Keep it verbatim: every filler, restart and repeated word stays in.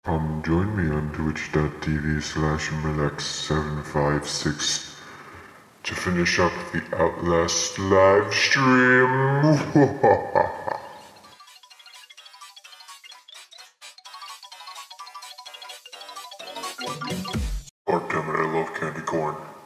Um, join me on twitch.tv slash Milex756 to finish up the Outlast live stream. Oh damn it, I love candy corn.